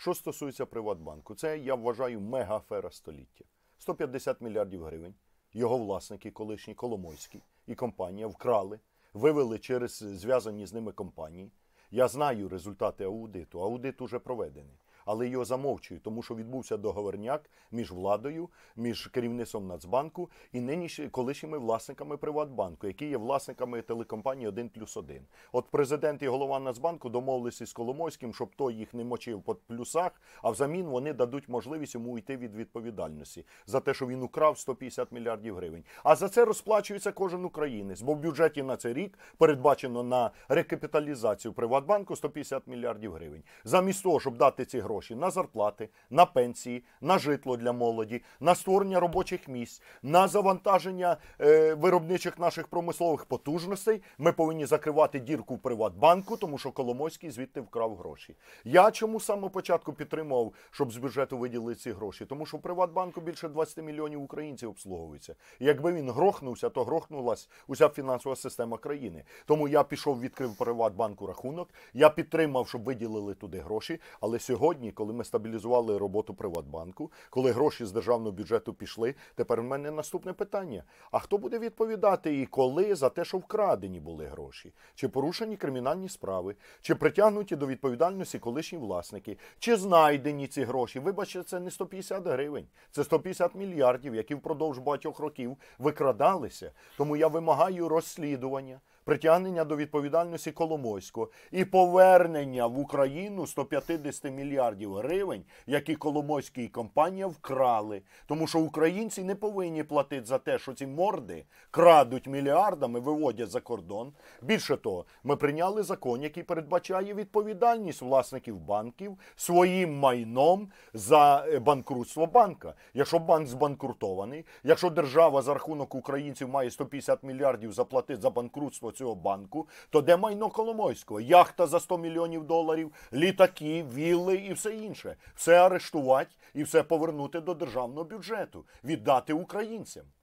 Що стосується Приватбанку, це, я вважаю, мега-афера століття. 150 мільярдів гривень його власники, колишні Коломойський і компанія, вкрали, вивели через зв'язані з ними компанії. Я знаю результати аудиту. Аудит уже проведений. Але його замовчують, тому що відбувся договорняк між владою, між керівництвом Нацбанку і колишніми власниками Приватбанку, які є власниками телекомпанії «1+1». От президент і голова Нацбанку домовилися з Коломойським, щоб той їх не мочив по плюсах, а взамін вони дадуть можливість йому йти від відповідальності за те, що він украв 150 мільярдів гривень. А за це розплачується кожен українець, бо в бюджеті на цей рік передбачено на рекапіталізацію Приватбанку 150 мільярдів гривень. Замість того, щоб дати ці гроші на зарплати, на пенсії, на житло для молоді, на створення робочих місць, на завантаження виробничих наших промислових потужностей, ми повинні закривати дірку в Приватбанку, тому що Коломойський звідти вкрав гроші. Я чому з самого початку підтримував, щоб з бюджету виділили ці гроші? Тому що в Приватбанку більше 20 мільйонів українців обслуговується. І якби він грохнувся, то грохнулась уся фінансова система країни. Тому я пішов, відкрив в Приватбанку рахунок, я підтримав, щоб виділили туди гроші, але сьогодні, коли ми стабілізували роботу Приватбанку, коли гроші з державного бюджету пішли, тепер в мене наступне питання. А хто буде відповідати і коли за те, що вкрадені були гроші? Чи порушені кримінальні справи? Чи притягнуті до відповідальності колишні власники? Чи знайдені ці гроші? Вибачте, це не 150 гривень. Це 150 мільярдів, які впродовж багатьох років викрадалися. Тому я вимагаю розслідування, притягнення до відповідальності Коломойського і повернення в Україну 150 мільярдів гривень, які Коломойський і компанія вкрали. Тому що українці не повинні платити за те, що ці морди крадуть мільярдами, виводять за кордон. Більше того, ми прийняли закон, який передбачає відповідальність власників банків своїм майном за банкрутство банка. Якщо банк збанкрутований, якщо держава за рахунок українців має 150 мільярдів заплатити за банкрутство цього банку, то де майно Коломойського? Яхта за 100 мільйонів доларів, літаки, вілли і все інше. Все арештувати і все повернути до державного бюджету, віддати українцям.